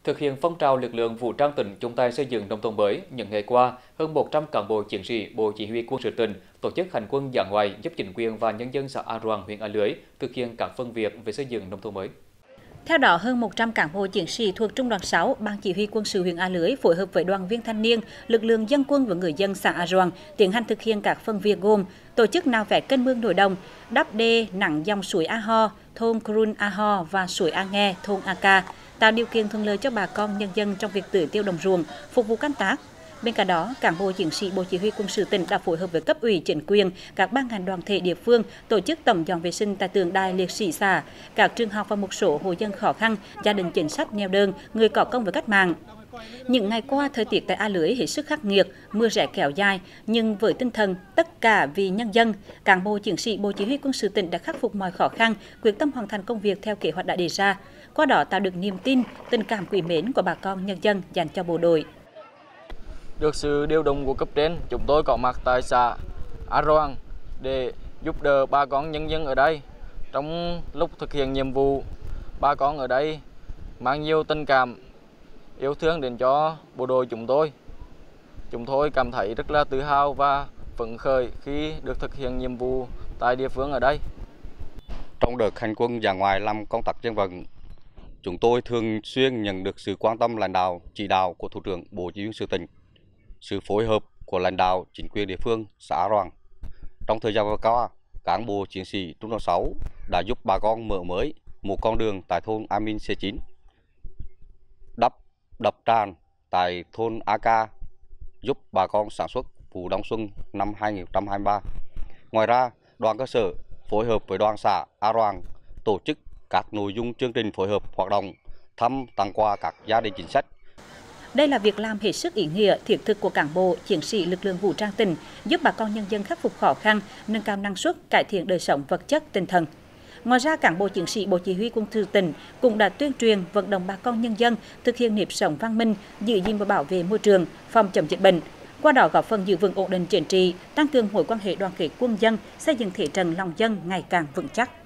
Thực hiện phong trào lực lượng vũ trang tỉnh chung tay xây dựng nông thôn mới, những ngày qua, hơn 100 cán bộ chiến sĩ Bộ Chỉ huy Quân sự tỉnh tổ chức hành quân dã ngoại giúp chính quyền và nhân dân xã A Roàng, huyện A Lưới thực hiện các phần việc về xây dựng nông thôn mới. Theo đó, hơn 100 cán bộ chiến sĩ thuộc Trung đoàn 6, Ban Chỉ huy Quân sự huyện A Lưới phối hợp với đoàn viên thanh niên, lực lượng dân quân và người dân xã A Roàng tiến hành thực hiện các phần việc gồm tổ chức nạo vét kênh mương nội đồng, đắp đê nặng dòng suối A Ho, thôn Krun A Ho và suối A Nghe, thôn A Ca, tạo điều kiện thuận lợi cho bà con nhân dân trong việc tưới tiêu đồng ruộng, phục vụ canh tác. Bên cạnh đó, cán bộ chiến sĩ Bộ Chỉ huy Quân sự tỉnh đã phối hợp với cấp ủy chính quyền, các ban ngành đoàn thể địa phương tổ chức tổng dọn vệ sinh tại tượng đài liệt sĩ xã, các trường học và một số hộ dân khó khăn, gia đình chính sách nghèo đơn, người có công với cách mạng. Những ngày qua, thời tiết tại A Lưới hết sức khắc nghiệt, mưa rét kéo dài, nhưng với tinh thần tất cả vì nhân dân, cán bộ chiến sĩ Bộ Chỉ huy Quân sự tỉnh đã khắc phục mọi khó khăn, quyết tâm hoàn thành công việc theo kế hoạch đã đề ra, qua đó tạo được niềm tin, tình cảm quý mến của bà con nhân dân dành cho bộ đội. Được sự điều động của cấp trên, chúng tôi có mặt tại xã A Roàng để giúp đỡ bà con nhân dân ở đây. Trong lúc thực hiện nhiệm vụ, bà con ở đây mang nhiều tình cảm, yêu thương đến cho bộ đội chúng tôi. Chúng tôi cảm thấy rất là tự hào và phấn khởi khi được thực hiện nhiệm vụ tại địa phương ở đây. Trong đợt hành quân dã ngoại làm công tác dân vận, chúng tôi thường xuyên nhận được sự quan tâm lãnh đạo, chỉ đạo của Thủ trưởng Bộ Chỉ huy Quân sự tỉnh, sự phối hợp của lãnh đạo chính quyền địa phương xã A Roàng. Trong thời gian vừa qua, cán bộ chiến sĩ Trung đoàn 6 đã giúp bà con mở mới một con đường tại thôn Amin C9, đắp đập tràn tại thôn AK, giúp bà con sản xuất vụ đông xuân năm 2023. Ngoài ra, đoàn cơ sở phối hợp với đoàn xã A Roàng tổ chức các nội dung chương trình phối hợp hoạt động thăm tặng quà các gia đình chính sách. Đây là việc làm hết sức ý nghĩa, thiết thực của cán bộ, chiến sĩ lực lượng vũ trang tỉnh, giúp bà con nhân dân khắc phục khó khăn, nâng cao năng suất, cải thiện đời sống vật chất, tinh thần. Ngoài ra, cán bộ chiến sĩ Bộ Chỉ huy Quân sự tỉnh cũng đã tuyên truyền vận động bà con nhân dân thực hiện nếp sống văn minh, giữ gìn và bảo vệ môi trường, phòng chống dịch bệnh. Qua đó góp phần giữ vững ổn định chính trị, tăng cường mối quan hệ đoàn kết quân dân, xây dựng thế trận lòng dân ngày càng vững chắc.